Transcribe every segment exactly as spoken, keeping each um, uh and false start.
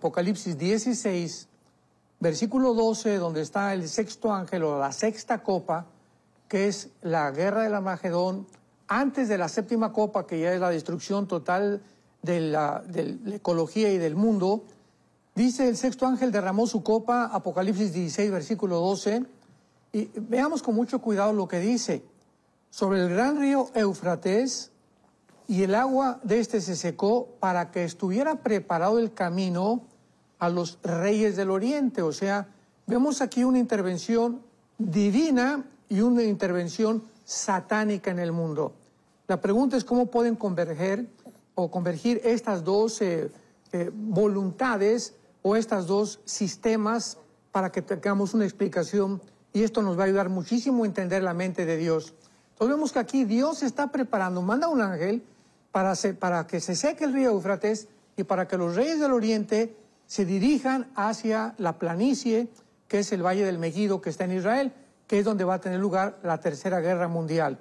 Apocalipsis dieciséis, versículo doce, donde está el sexto ángel o la sexta copa, que es la guerra del Armagedón, antes de la séptima copa, que ya es la destrucción total de la, de la ecología y del mundo. Dice: el sexto ángel derramó su copa, Apocalipsis dieciséis, versículo doce, y veamos con mucho cuidado lo que dice. Sobre el gran río Éufrates, y el agua de este se secó para que estuviera preparado el camino a los reyes del oriente. O sea, vemos aquí una intervención divina y una intervención satánica en el mundo. La pregunta es cómo pueden converger o convergir estas dos eh, eh, voluntades o estos dos sistemas para que tengamos una explicación, y esto nos va a ayudar muchísimo a entender la mente de Dios. Entonces vemos que aquí Dios está preparando, manda un ángel para, se, para que se seque el río Éufrates y para que los reyes del oriente se dirijan hacia la planicie, que es el Valle del Megido, que está en Israel, que es donde va a tener lugar la Tercera Guerra Mundial.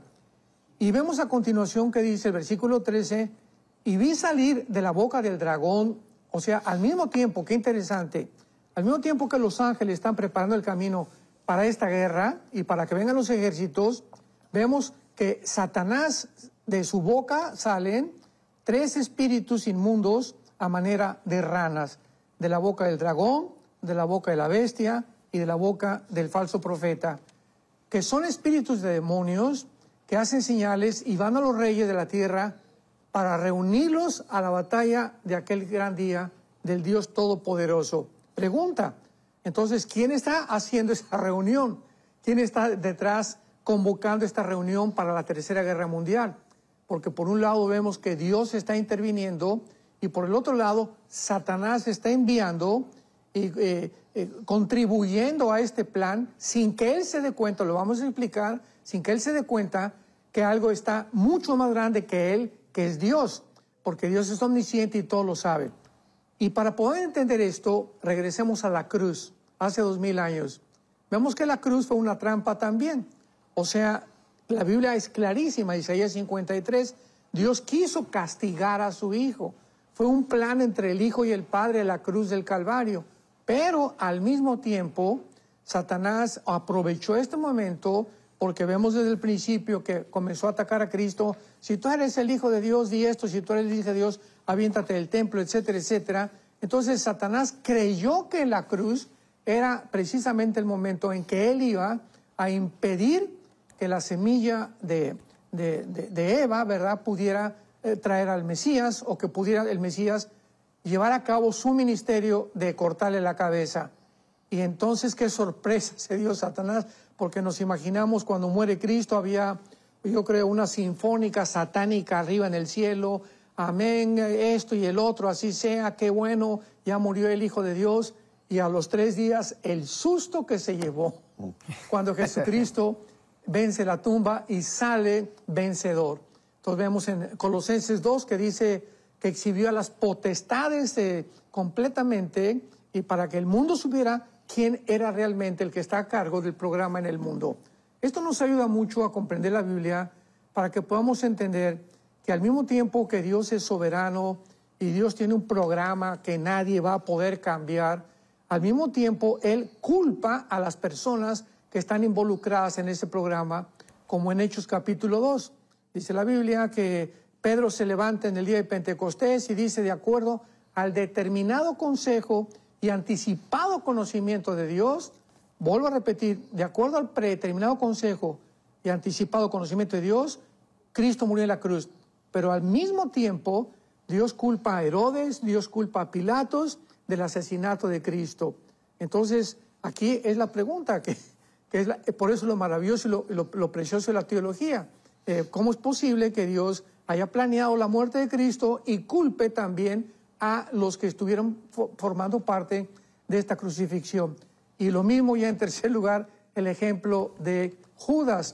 Y vemos a continuación que dice el versículo trece: y vi salir de la boca del dragón, o sea, al mismo tiempo, qué interesante, al mismo tiempo que los ángeles están preparando el camino para esta guerra y para que vengan los ejércitos, vemos que Satanás, de su boca salen tres espíritus inmundos a manera de ranas, de la boca del dragón, de la boca de la bestia y de la boca del falso profeta, que son espíritus de demonios que hacen señales y van a los reyes de la tierra para reunirlos a la batalla de aquel gran día del Dios Todopoderoso. Pregunta, entonces, ¿quién está haciendo esa reunión? ¿Quién está detrás convocando esta reunión para la Tercera Guerra Mundial? Porque por un lado vemos que Dios está interviniendo y por el otro lado Satanás está enviando y eh, eh, contribuyendo a este plan sin que él se dé cuenta, lo vamos a explicar, sin que él se dé cuenta que algo está mucho más grande que él, que es Dios, porque Dios es omnisciente y todo lo sabe. Y para poder entender esto, regresemos a la cruz, hace dos mil años. Vemos que la cruz fue una trampa también. O sea, la Biblia es clarísima, Isaías cincuenta y tres, Dios quiso castigar a su Hijo. Fue un plan entre el Hijo y el Padre, la cruz del Calvario. Pero al mismo tiempo, Satanás aprovechó este momento, porque vemos desde el principio que comenzó a atacar a Cristo. Si tú eres el Hijo de Dios, di esto. Si tú eres el Hijo de Dios, aviéntate del templo, etcétera, etcétera. Entonces Satanás creyó que la cruz era precisamente el momento en que él iba a impedir que la semilla de, de, de, de Eva, ¿verdad?, pudiera eh, traer al Mesías, o que pudiera el Mesías llevar a cabo su ministerio de cortarle la cabeza. Y entonces qué sorpresa se dio Satanás, porque nos imaginamos cuando muere Cristo, había, yo creo, una sinfónica satánica arriba en el cielo, amén, esto y el otro, así sea, qué bueno, ya murió el Hijo de Dios. Y a los tres días, el susto que se llevó cuando Jesucristo vence la tumba y sale vencedor. Entonces vemos en Colosenses dos que dice que exhibió a las potestades eh, completamente, y para que el mundo supiera quién era realmente el que está a cargo del programa en el mundo. Esto nos ayuda mucho a comprender la Biblia para que podamos entender que al mismo tiempo que Dios es soberano y Dios tiene un programa que nadie va a poder cambiar, al mismo tiempo Él culpa a las personas que están involucradas en ese programa, como en Hechos capítulo dos. Dice la Biblia que Pedro se levanta en el día de Pentecostés y dice, de acuerdo al determinado consejo y anticipado conocimiento de Dios, vuelvo a repetir, de acuerdo al predeterminado consejo y anticipado conocimiento de Dios, Cristo murió en la cruz. Pero al mismo tiempo, Dios culpa a Herodes, Dios culpa a Pilatos del asesinato de Cristo. Entonces, aquí es la pregunta, que, que es la, por eso lo maravilloso y lo, lo, lo precioso de la teología. Eh, ¿Cómo es posible que Dios haya planeado la muerte de Cristo y culpe también a los que estuvieron formando parte de esta crucifixión? Y lo mismo ya en tercer lugar, el ejemplo de Judas.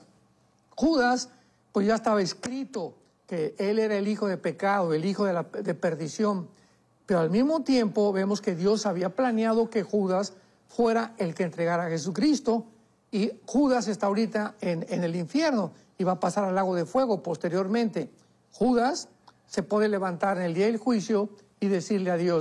Judas, pues ya estaba escrito que él era el hijo de pecado, el hijo de, la, de perdición. Pero al mismo tiempo vemos que Dios había planeado que Judas fuera el que entregara a Jesucristo, y Judas está ahorita en, en el infierno y va a pasar al lago de fuego posteriormente. Judas se puede levantar en el día del juicio y decirle a Dios,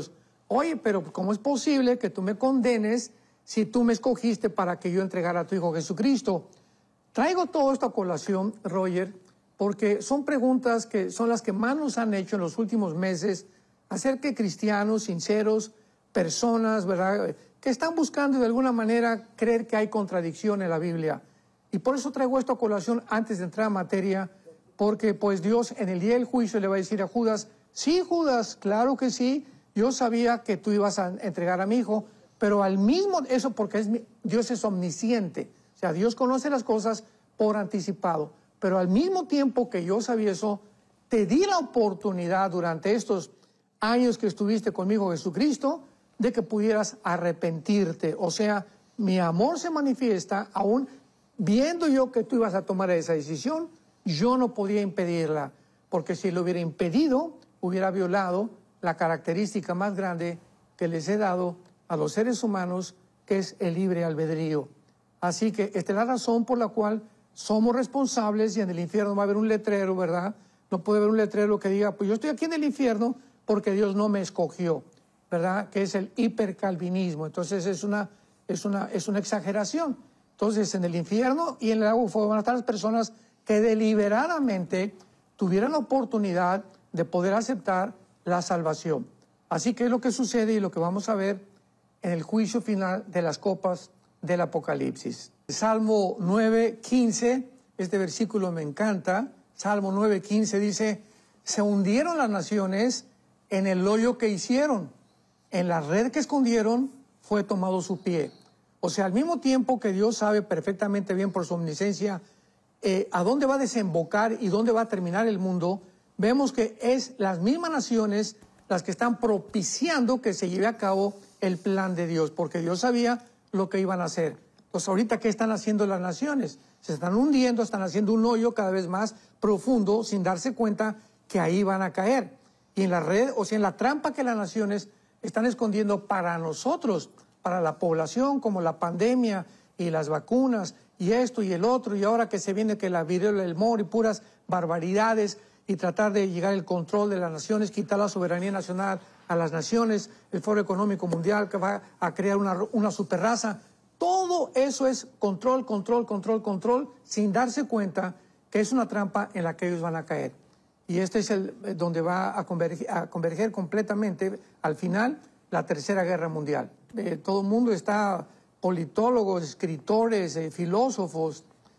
oye, pero ¿cómo es posible que tú me condenes si tú me escogiste para que yo entregara a tu Hijo Jesucristo? Traigo todo esto a colación, Roger, porque son preguntas que son las que más nos han hecho en los últimos meses acerca de cristianos sinceros, personas, ¿verdad?, que están buscando de alguna manera creer que hay contradicción en la Biblia. Y por eso traigo esto a colación antes de entrar a materia, porque pues Dios en el día del juicio le va a decir a Judas, sí, Judas, claro que sí, yo sabía que tú ibas a entregar a mi hijo, pero al mismo, eso porque es, Dios es omnisciente, o sea, Dios conoce las cosas por anticipado, pero al mismo tiempo que yo sabía eso, te di la oportunidad durante estos años que estuviste conmigo, Jesucristo, de que pudieras arrepentirte. O sea, mi amor se manifiesta aún viendo yo que tú ibas a tomar esa decisión, yo no podía impedirla, porque si lo hubiera impedido, hubiera violado la característica más grande que les he dado a los seres humanos, que es el libre albedrío. Así que esta es la razón por la cual somos responsables, y en el infierno va a haber un letrero, ¿verdad? No puede haber un letrero que diga, pues yo estoy aquí en el infierno porque Dios no me escogió, ¿verdad? Que es el hipercalvinismo. Entonces es una, es una, es una exageración. Entonces en el infierno y en el lago de fuego van a estar las personas que deliberadamente tuvieran la oportunidad de poder aceptar la salvación. Así que es lo que sucede y lo que vamos a ver en el juicio final de las copas del Apocalipsis. Salmo nueve quince, este versículo me encanta. Salmo nueve quince dice, se hundieron las naciones en el hoyo que hicieron, en la red que escondieron fue tomado su pie. O sea, al mismo tiempo que Dios sabe perfectamente bien por su omnisciencia eh, a dónde va a desembocar y dónde va a terminar el mundo, vemos que es las mismas naciones las que están propiciando que se lleve a cabo el plan de Dios, porque Dios sabía lo que iban a hacer. Pues ahorita, ¿qué están haciendo las naciones? Se están hundiendo, están haciendo un hoyo cada vez más profundo sin darse cuenta que ahí van a caer. Y en la red, o sea, en la trampa que las naciones están escondiendo para nosotros, para la población, como la pandemia y las vacunas y esto y el otro, y ahora que se viene que la viruela del mono y puras barbaridades, y tratar de llegar al control de las naciones, quitar la soberanía nacional a las naciones, el Foro Económico Mundial que va a crear una, una superraza. Todo eso es control, control, control, control, sin darse cuenta que es una trampa en la que ellos van a caer. Y este es el donde va a converger, a converger completamente, al final, la Tercera Guerra Mundial. Eh, todo el mundo está, politólogos, escritores, eh, filósofos,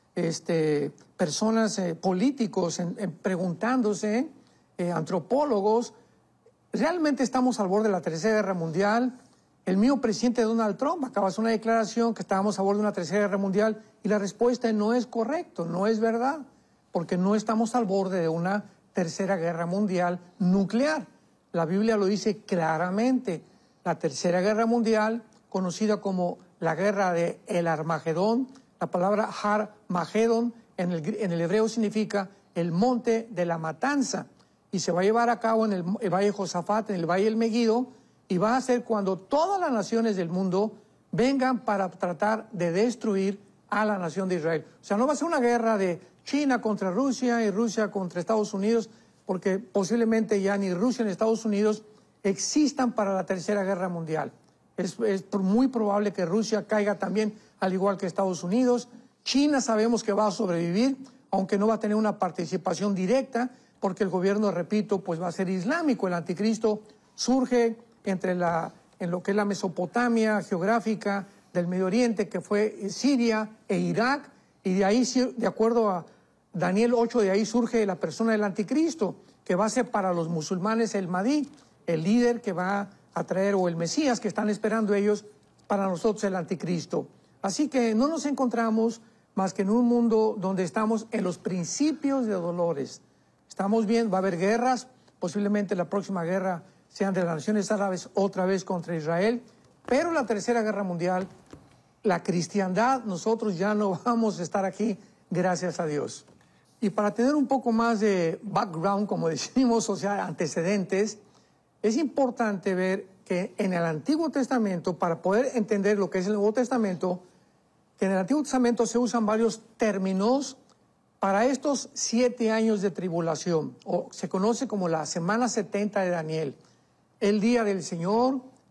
este, personas, eh, políticos, en, en, preguntándose, eh, antropólogos, ¿realmente estamos al borde de la Tercera Guerra Mundial? El mismo presidente Donald Trump acaba de hacer una declaración que estábamos a borde de una Tercera Guerra Mundial, y la respuesta no es correcto, no es verdad, porque no estamos al borde de una Tercera Guerra Mundial nuclear. La Biblia lo dice claramente. La Tercera Guerra Mundial, conocida como la guerra de el Armagedón, la palabra Har Magedón en el, en el hebreo significa el monte de la matanza, y se va a llevar a cabo en el, el Valle de Josafat, en el Valle del Meguido, y va a ser cuando todas las naciones del mundo vengan para tratar de destruir a la nación de Israel. O sea, no va a ser una guerra de China contra Rusia y Rusia contra Estados Unidos, porque posiblemente ya ni Rusia ni Estados Unidos existan para la Tercera Guerra Mundial. Es, es muy probable que Rusia caiga también, al igual que Estados Unidos. China sabemos que va a sobrevivir, aunque no va a tener una participación directa, porque el gobierno, repito, pues va a ser islámico. El anticristo surge entre la, en lo que es la Mesopotamia geográfica del Medio Oriente, que fue Siria e Irak, y de ahí, de acuerdo a Daniel ocho, de ahí surge la persona del anticristo, que va a ser para los musulmanes el Mahdi, el líder que va a traer, o el Mesías que están esperando ellos, para nosotros el anticristo. Así que no nos encontramos más que en un mundo donde estamos en los principios de dolores. Estamos bien, va a haber guerras, posiblemente la próxima guerra sean de las naciones árabes otra vez contra Israel, pero la Tercera Guerra Mundial, la cristiandad, nosotros ya no vamos a estar aquí, gracias a Dios. Y para tener un poco más de background, como decimos, o sea, antecedentes, es importante ver que en el Antiguo Testamento, para poder entender lo que es el Nuevo Testamento, que en el Antiguo Testamento se usan varios términos para estos siete años de tribulación, o se conoce como la semana setenta de Daniel, el día del Señor,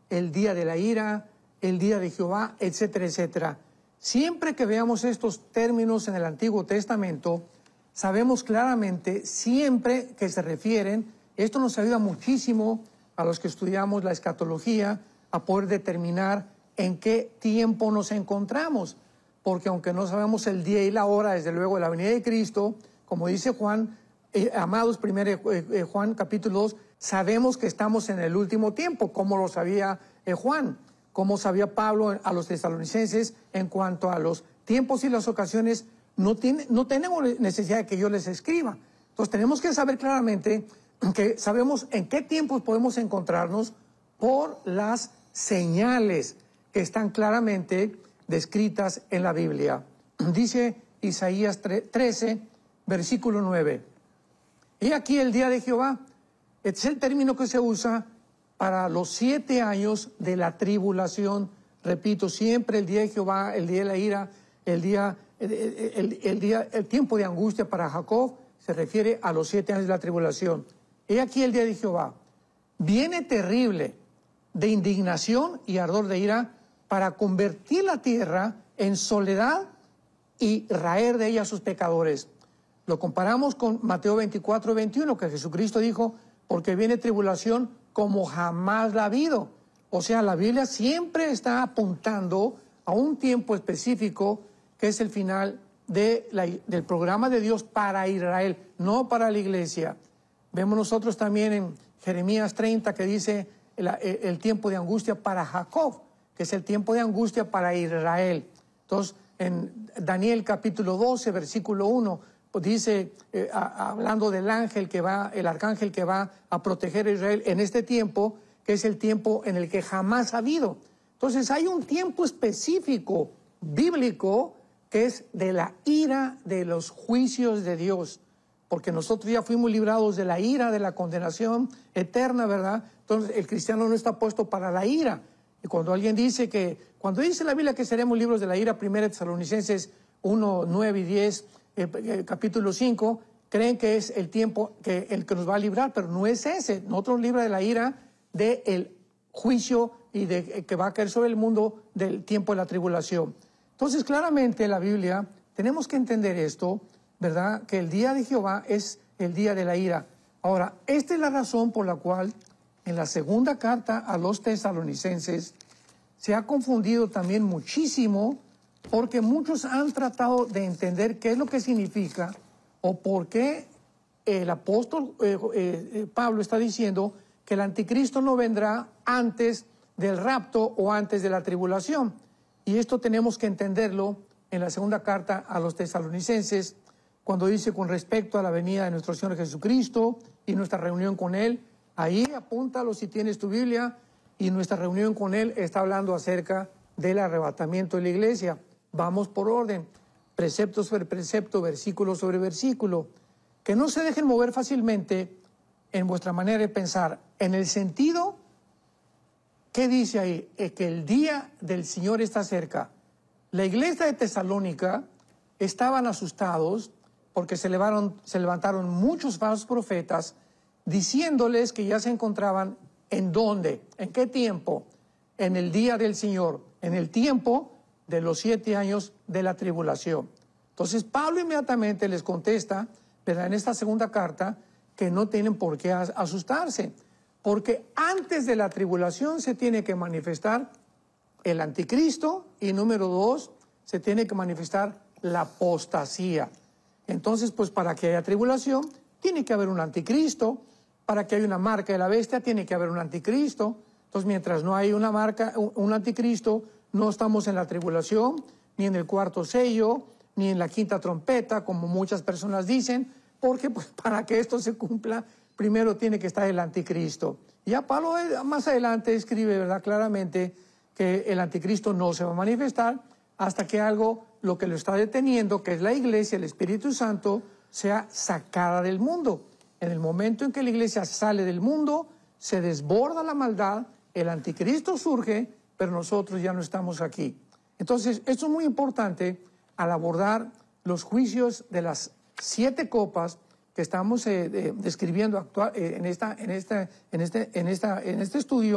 el día de la ira, el día de Jehová, etcétera, etcétera. Siempre que veamos estos términos en el Antiguo Testamento, sabemos claramente siempre que se refieren, esto nos ayuda muchísimo a los que estudiamos la escatología, a poder determinar en qué tiempo nos encontramos, porque aunque no sabemos el día y la hora, desde luego, de la venida de Cristo, como dice Juan, eh, amados, primero eh, eh, Juan capítulo dos, sabemos que estamos en el último tiempo, como lo sabía eh, Juan, como sabía Pablo a los tesalonicenses en cuanto a los tiempos y las ocasiones. No, tiene, no tenemos necesidad de que yo les escriba. Entonces tenemos que saber claramente que sabemos en qué tiempos podemos encontrarnos por las señales que están claramente descritas en la Biblia. Dice Isaías trece, versículo nueve. Y aquí el día de Jehová, es el término que se usa para los siete años de la tribulación. Repito, siempre el día de Jehová, el día de la ira, el día, el, el, el día, el tiempo de angustia para Jacob se refiere a los siete años de la tribulación. He aquí el día de Jehová. Viene terrible de indignación y ardor de ira para convertir la tierra en soledad y raer de ella a sus pecadores. Lo comparamos con Mateo veinticuatro, veintiuno, que Jesucristo dijo, porque viene tribulación como jamás la ha habido. O sea, la Biblia siempre está apuntando a un tiempo específico que es el final de la, del programa de Dios para Israel, no para la iglesia. Vemos nosotros también en Jeremías treinta que dice el, el tiempo de angustia para Jacob, que es el tiempo de angustia para Israel. Entonces, en Daniel capítulo doce, versículo uno, pues dice, eh, a, hablando del ángel que va, el arcángel que va a proteger a Israel en este tiempo, que es el tiempo en el que jamás ha habido. Entonces, hay un tiempo específico, bíblico, que es de la ira de los juicios de Dios. Porque nosotros ya fuimos librados de la ira, de la condenación eterna, ¿verdad? Entonces, el cristiano no está puesto para la ira. Y cuando alguien dice que, cuando dice la Biblia que seremos libros de la ira, primera Tesalonicenses uno, nueve y diez, eh, eh, capítulo cinco, creen que es el tiempo que el que nos va a librar, pero no es ese. Nosotros libra de la ira del juicio y de eh, que va a caer sobre el mundo del tiempo de la tribulación. Entonces, claramente la Biblia, tenemos que entender esto, ¿verdad? Que el día de Jehová es el día de la ira. Ahora, esta es la razón por la cual en la segunda carta a los tesalonicenses se ha confundido también muchísimo, porque muchos han tratado de entender qué es lo que significa o por qué el apóstol eh, eh, Pablo está diciendo que el anticristo no vendrá antes del rapto o antes de la tribulación. Y esto tenemos que entenderlo en la segunda carta a los tesalonicenses, cuando dice con respecto a la venida de nuestro Señor Jesucristo y nuestra reunión con Él. Ahí apúntalo si tienes tu Biblia, y nuestra reunión con Él está hablando acerca del arrebatamiento de la iglesia. Vamos por orden, precepto sobre precepto, versículo sobre versículo. Que no se dejen mover fácilmente en vuestra manera de pensar, en el sentido, ¿qué dice ahí? Es que el día del Señor está cerca. La iglesia de Tesalónica estaban asustados porque se levantaron, se levantaron muchos falsos profetas diciéndoles que ya se encontraban en dónde, en qué tiempo, en el día del Señor, en el tiempo de los siete años de la tribulación. Entonces Pablo inmediatamente les contesta, ¿verdad?, en esta segunda carta, que no tienen por qué asustarse, porque antes de la tribulación se tiene que manifestar el anticristo y número dos, se tiene que manifestar la apostasía. Entonces, pues para que haya tribulación, tiene que haber un anticristo. Para que haya una marca de la bestia, tiene que haber un anticristo. Entonces, mientras no hay una marca, un anticristo, no estamos en la tribulación, ni en el cuarto sello, ni en la quinta trompeta, como muchas personas dicen, porque pues, para que esto se cumpla, primero tiene que estar el anticristo. Y ya Pablo más adelante escribe, ¿verdad?, claramente que el anticristo no se va a manifestar hasta que algo, lo que lo está deteniendo, que es la iglesia, el Espíritu Santo, sea sacada del mundo. En el momento en que la iglesia sale del mundo, se desborda la maldad, el anticristo surge, pero nosotros ya no estamos aquí. Entonces, esto es muy importante al abordar los juicios de las siete copas que estamos eh, eh, describiendo actual, eh, en, esta, en, esta, en, este, en, esta, en este estudio,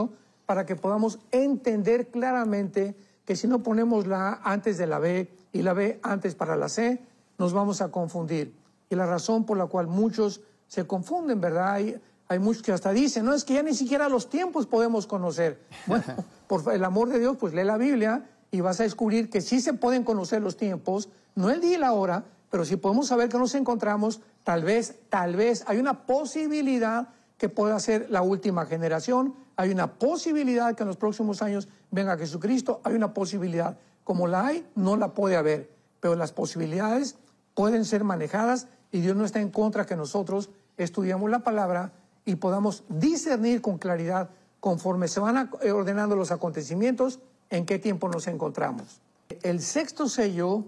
para que podamos entender claramente que si no ponemos la A antes de la B y la B antes para la C, nos vamos a confundir. Y la razón por la cual muchos se confunden, ¿verdad? Hay, hay muchos que hasta dicen, no, es que ya ni siquiera los tiempos podemos conocer. Bueno, por el amor de Dios, pues lee la Biblia y vas a descubrir que sí se pueden conocer los tiempos, no el día y la hora, pero si podemos saber que nos encontramos, tal vez, tal vez hay una posibilidad que pueda ser la última generación, hay una posibilidad que en los próximos años venga Jesucristo, hay una posibilidad. Como la hay, no la puede haber, pero las posibilidades pueden ser manejadas y Dios no está en contra que nosotros estudiemos la palabra y podamos discernir con claridad conforme se van ordenando los acontecimientos en qué tiempo nos encontramos. El sexto sello,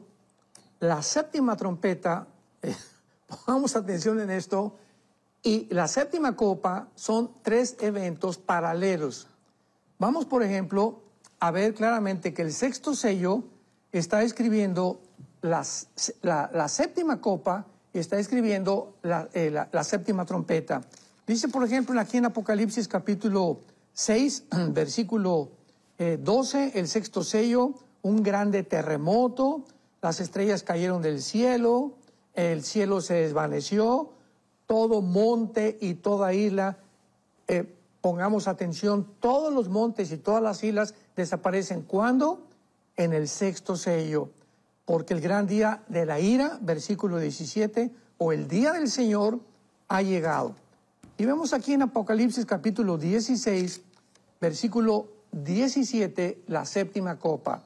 la séptima trompeta, eh, pongamos atención en esto, y la séptima copa son tres eventos paralelos. Vamos, por ejemplo, a ver claramente que el sexto sello está escribiendo las, la, la séptima copa y está escribiendo la, eh, la, la séptima trompeta. Dice, por ejemplo, aquí en Apocalipsis capítulo seis, versículo eh, doce, el sexto sello, un grande terremoto, las estrellas cayeron del cielo, el cielo se desvaneció, todo monte y toda isla, eh, pongamos atención, todos los montes y todas las islas desaparecen. ¿Cuándo? En el sexto sello. Porque el gran día de la ira, versículo diecisiete, o el día del Señor ha llegado. Y vemos aquí en Apocalipsis capítulo dieciséis, versículo diecisiete, la séptima copa.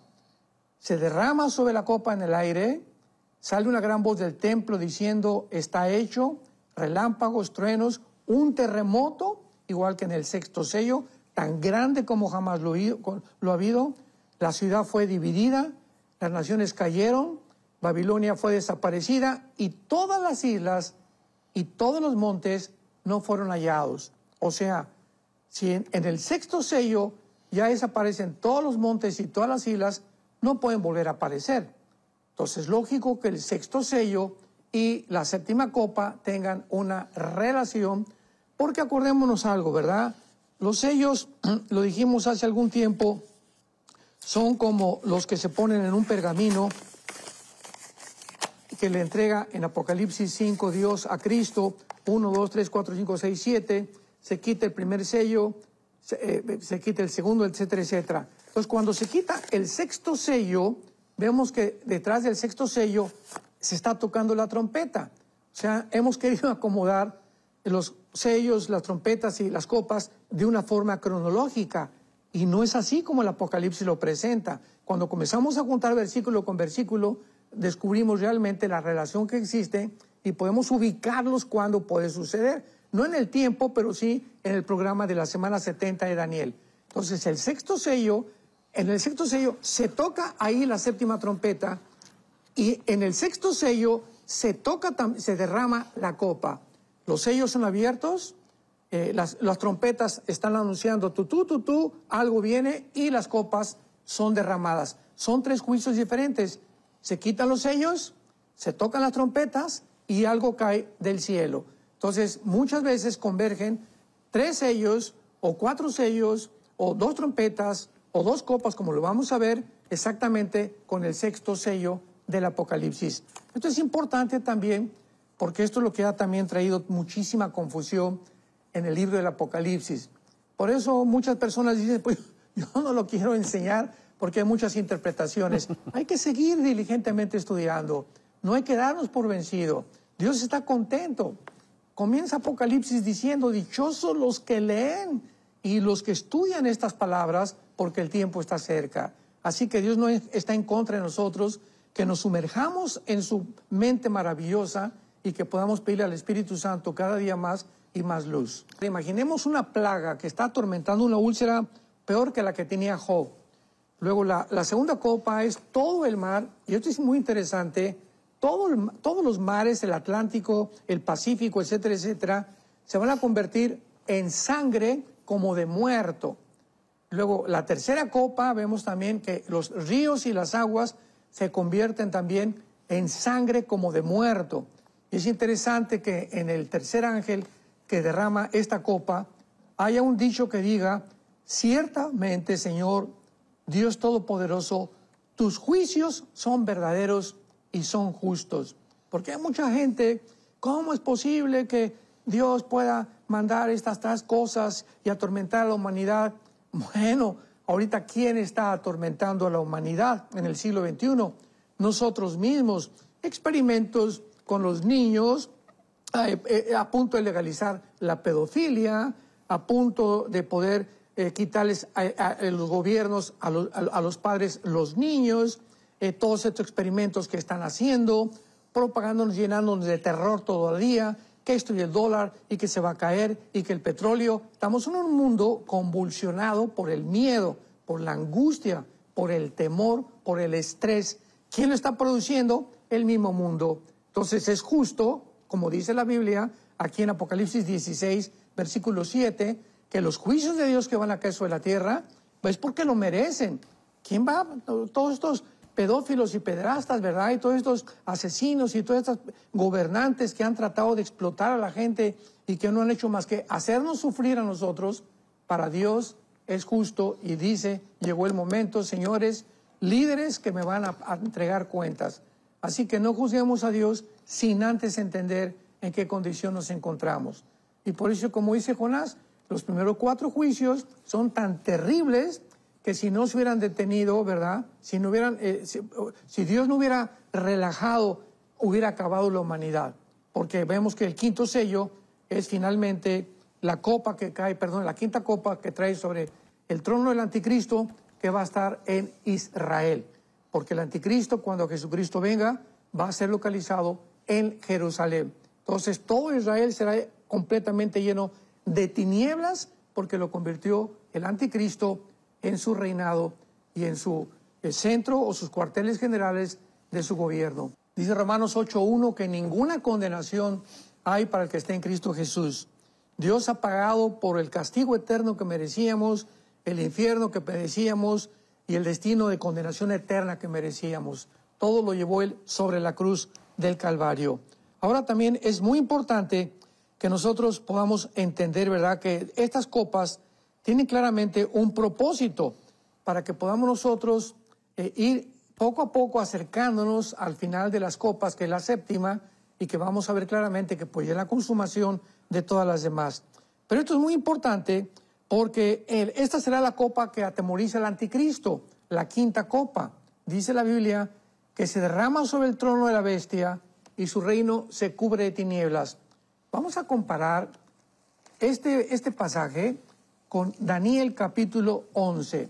Se derrama sobre la copa en el aire, sale una gran voz del templo diciendo, está hecho, relámpagos, truenos, un terremoto, igual que en el sexto sello, tan grande como jamás lo, lo ha habido. La ciudad fue dividida, las naciones cayeron, Babilonia fue desaparecida y todas las islas y todos los montes no fueron hallados. O sea, si en, en el sexto sello ya desaparecen todos los montes y todas las islas, no pueden volver a aparecer. Entonces es lógico que el sexto sello y la séptima copa tengan una relación, porque acordémonos algo, ¿verdad? Los sellos, lo dijimos hace algún tiempo, son como los que se ponen en un pergamino que le entrega en Apocalipsis cinco Dios a Cristo, uno, dos, tres, cuatro, cinco, seis, siete, se quita el primer sello, se, eh, se quita el segundo, etcétera, etcétera. Entonces cuando se quita el sexto sello, vemos que detrás del sexto sello se está tocando la trompeta. O sea, hemos querido acomodar los sellos, las trompetas y las copas de una forma cronológica. Y no es así como el Apocalipsis lo presenta. Cuando comenzamos a juntar versículo con versículo, descubrimos realmente la relación que existe y podemos ubicarlos cuando puede suceder. No en el tiempo, pero sí en el programa de la semana setenta de Daniel. Entonces, el sexto sello, en el sexto sello se toca ahí la séptima trompeta y en el sexto sello se toca, se derrama la copa. Los sellos son abiertos, eh, las, las trompetas están anunciando tutú, tutú, algo viene y las copas son derramadas. Son tres juicios diferentes. Se quitan los sellos, se tocan las trompetas y algo cae del cielo. Entonces, muchas veces convergen tres sellos o cuatro sellos o dos trompetas o dos copas, como lo vamos a ver exactamente con el sexto sello del Apocalipsis. Esto es importante también porque esto es lo que ha también traído muchísima confusión en el libro del Apocalipsis. Por eso muchas personas dicen, pues yo no lo quiero enseñar porque hay muchas interpretaciones. Hay que seguir diligentemente estudiando, no hay que darnos por vencido. Dios está contento. Comienza Apocalipsis diciendo, dichosos los que leen y los que estudian estas palabras porque el tiempo está cerca. Así que Dios no está en contra de nosotros, que nos sumerjamos en su mente maravillosa y que podamos pedirle al Espíritu Santo cada día más y más luz. Imaginemos una plaga que está atormentando una úlcera peor que la que tenía Job. Luego la, la segunda copa es todo el mar, y esto es muy interesante, todo el, todos los mares, el Atlántico, el Pacífico, etcétera, etcétera, se van a convertir en sangre como de muerto. Luego la tercera copa, vemos también que los ríos y las aguas se convierten también en sangre como de muerto. Y es interesante que en el tercer ángel que derrama esta copa haya un dicho que diga, ciertamente, Señor, Dios Todopoderoso, tus juicios son verdaderos y son justos. Porque hay mucha gente, ¿cómo es posible que Dios pueda mandar estas tres cosas y atormentar a la humanidad? Bueno, ahorita, ¿quién está atormentando a la humanidad en el siglo veintiuno? Nosotros mismos. Experimentos con los niños, eh, eh, a punto de legalizar la pedofilia, a punto de poder eh, quitarles a, a, a los gobiernos, a los, a, a los padres, los niños, eh, todos estos experimentos que están haciendo, propagándonos, llenándonos de terror todo el día, que esto y el dólar, y que se va a caer, y que el petróleo. Estamos en un mundo convulsionado por el miedo, por la angustia, por el temor, por el estrés. ¿Quién lo está produciendo? El mismo mundo. Entonces es justo, como dice la Biblia, aquí en Apocalipsis dieciséis, versículo siete, que los juicios de Dios que van a caer sobre la tierra, pues porque lo merecen. ¿Quién va? Todos estos pedófilos y pederastas, ¿verdad? Y todos estos asesinos y todos estos gobernantes que han tratado de explotar a la gente y que no han hecho más que hacernos sufrir a nosotros. Para Dios es justo y dice, llegó el momento, señores, líderes que me van a, a entregar cuentas. Así que no juzguemos a Dios sin antes entender en qué condición nos encontramos. Y por eso, como dice Jonás, los primeros cuatro juicios son tan terribles que si no se hubieran detenido, ¿verdad? Si, no hubieran, eh, si, si Dios no hubiera relajado, hubiera acabado la humanidad. Porque vemos que el quinto sello es finalmente la copa que cae, perdón, la quinta copa que trae sobre el trono del anticristo, que va a estar en Israel. Porque el anticristo, cuando Jesucristo venga, va a ser localizado en Jerusalén. Entonces todo Israel será completamente lleno de tinieblas, porque lo convirtió el anticristo en su reinado y en su centro o sus cuarteles generales de su gobierno. Dice Romanos ocho uno que ninguna condenación hay para el que esté en Cristo Jesús. Dios ha pagado por el castigo eterno que merecíamos, el infierno que merecíamos y el destino de condenación eterna que merecíamos. Todo lo llevó Él sobre la cruz del Calvario. Ahora también es muy importante que nosotros podamos entender, ¿verdad?, que estas copas tienen claramente un propósito para que podamos nosotros eh, ir poco a poco acercándonos al final de las copas, que es la séptima, y que vamos a ver claramente que pues ya es la consumación de todas las demás. Pero esto es muy importante porque el, esta será la copa que atemoriza al anticristo, la quinta copa. Dice la Biblia que se derrama sobre el trono de la bestia y su reino se cubre de tinieblas. Vamos a comparar este, este pasaje con Daniel capítulo once.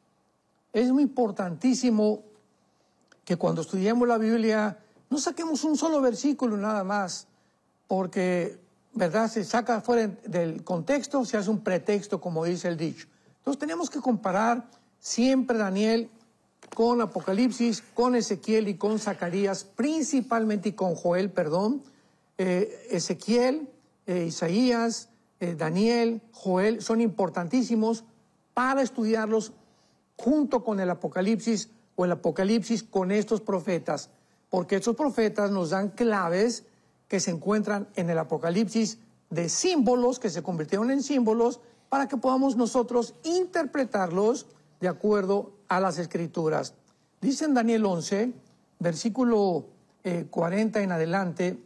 Es muy importantísimo que cuando estudiemos la Biblia no saquemos un solo versículo nada más, porque, ¿verdad?, se saca fuera del contexto, se hace un pretexto, como dice el dicho. Entonces tenemos que comparar siempre Daniel con Apocalipsis, con Ezequiel y con Zacarías, principalmente, y con Joel, perdón, eh, Ezequiel, eh, Isaías, eh, Daniel, Joel, son importantísimos para estudiarlos junto con el Apocalipsis o el Apocalipsis con estos profetas, porque estos profetas nos dan claves que se encuentran en el Apocalipsis de símbolos que se convirtieron en símbolos para que podamos nosotros interpretarlos de acuerdo a las Escrituras. Dice en Daniel once, versículo eh, cuarenta en adelante,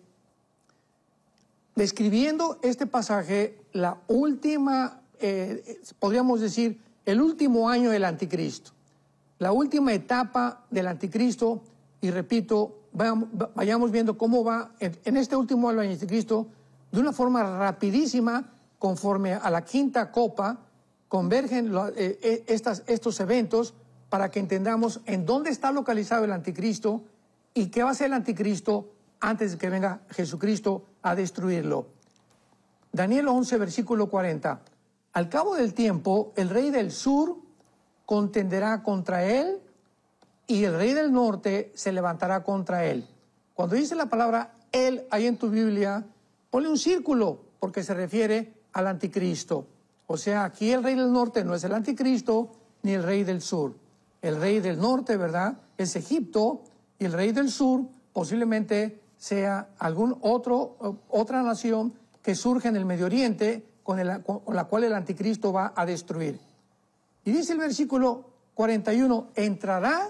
describiendo este pasaje, la última, eh, podríamos decir, el último año del anticristo, la última etapa del anticristo, y repito, vayamos viendo cómo va en este último año del anticristo, de una forma rapidísima, conforme a la quinta copa, convergen eh, estas, estos eventos para que entendamos en dónde está localizado el anticristo y qué va a hacer el anticristo antes de que venga Jesucristo a destruirlo. Daniel once, versículo cuarenta. Al cabo del tiempo, el rey del sur contenderá contra él y el rey del norte se levantará contra él. Cuando dice la palabra él ahí en tu Biblia, ponle un círculo porque se refiere al anticristo. O sea, aquí el rey del norte no es el anticristo ni el rey del sur. El rey del norte, ¿verdad?, es Egipto, y el rey del sur posiblemente sea algún otro, otra nación que surge en el Medio Oriente con, el, con la cual el anticristo va a destruir. Y dice el versículo cuarenta y uno, entrará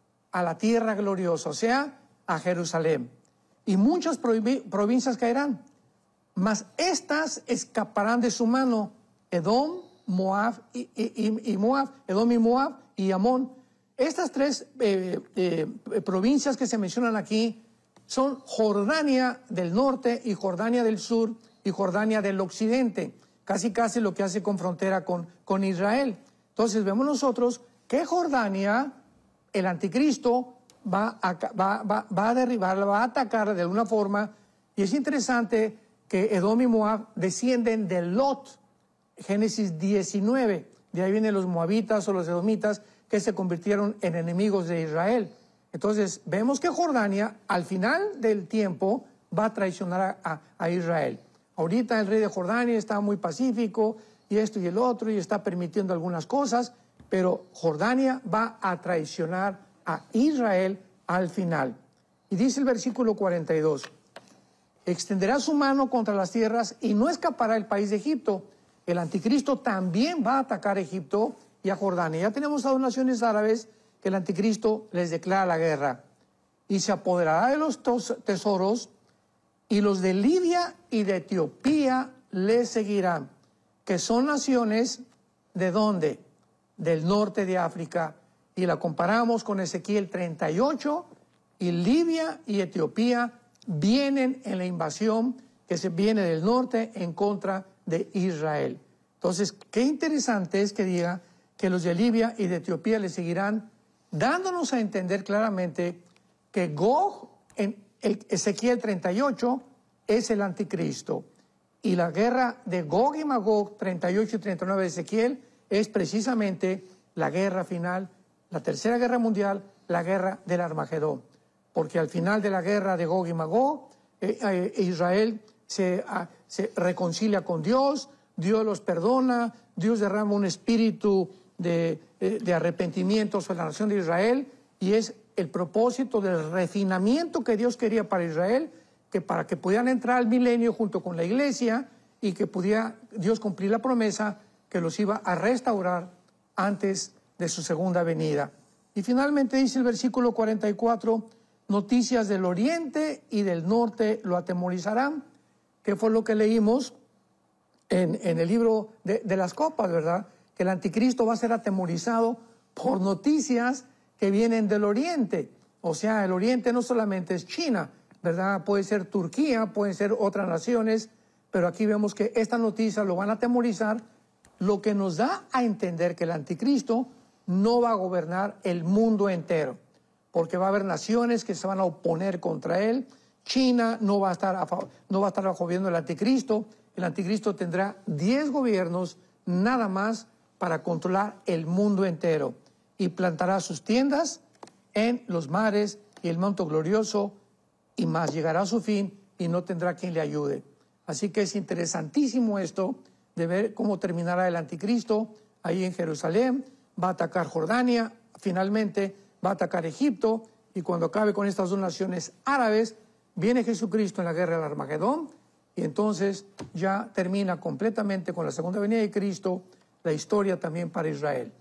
a la tierra gloriosa, o sea, a Jerusalén, y muchas provincias caerán, mas estas escaparán de su mano, Edom, Moab y, y, y Moab, Edom y Moab y Amón. Estas tres eh, eh, provincias que se mencionan aquí son Jordania del norte y Jordania del sur y Jordania del occidente, casi casi lo que hace con frontera con, con Israel. Entonces vemos nosotros que Jordania, el anticristo, va a, va, va, va a derribarla, va a atacarla de alguna forma, y es interesante que Edom y Moab descienden de Lot, Génesis diecinueve, de ahí vienen los moabitas o los edomitas que se convirtieron en enemigos de Israel. Entonces vemos que Jordania al final del tiempo va a traicionar a, a, a Israel. Ahorita el rey de Jordania está muy pacífico y esto y el otro y está permitiendo algunas cosas, pero Jordania va a traicionar a Israel al final. Y dice el versículo cuarenta y dos, extenderá su mano contra las tierras y no escapará el país de Egipto. El anticristo también va a atacar a Egipto y a Jordania. Ya tenemos a dos naciones árabes que el anticristo les declara la guerra. Y se apoderará de los tesoros, y los de Libia y de Etiopía le seguirán, que son naciones, ¿de dónde? Del norte de África. Y la comparamos con Ezequiel treinta y ocho, y Libia y Etiopía vienen en la invasión que se viene del norte en contra de Israel. Entonces, qué interesante es que diga que los de Libia y de Etiopía le seguirán, dándonos a entender claramente que Gog, en el Ezequiel treinta y ocho, es el anticristo. Y la guerra de Gog y Magog, treinta y ocho y treinta y nueve de Ezequiel, es precisamente la guerra final, la tercera guerra mundial, la guerra del Armagedón. Porque al final de la guerra de Gog y Magog, eh, eh, Israel se, ah, se reconcilia con Dios, Dios los perdona, Dios derrama un espíritu de, de, de arrepentimiento sobre la nación de Israel, y es el propósito del refinamiento que Dios quería para Israel, que para que pudieran entrar al milenio junto con la iglesia y que pudiera Dios cumplir la promesa que los iba a restaurar antes de su segunda venida. Y finalmente dice el versículo cuarenta y cuatro, noticias del oriente y del norte lo atemorizarán, que fue lo que leímos en, en el libro de, de las copas, ¿verdad? Que el anticristo va a ser atemorizado por noticias que vienen del oriente. O sea, el oriente no solamente es China, ¿verdad? Puede ser Turquía, pueden ser otras naciones, pero aquí vemos que estas noticias lo van a atemorizar, lo que nos da a entender que el anticristo no va a gobernar el mundo entero, porque va a haber naciones que se van a oponer contra él. China no va a estar, a favor, no va a estar bajo gobierno del anticristo. El anticristo tendrá diez gobiernos nada más para controlar el mundo entero, y plantará sus tiendas en los mares y el manto glorioso, y más llegará a su fin y no tendrá quien le ayude. Así que es interesantísimo esto de ver cómo terminará el anticristo ahí en Jerusalén. Va a atacar Jordania, finalmente va a atacar Egipto, y cuando acabe con estas dos naciones árabes, viene Jesucristo en la guerra del Armagedón, y entonces ya termina completamente con la segunda venida de Cristo la historia también para Israel.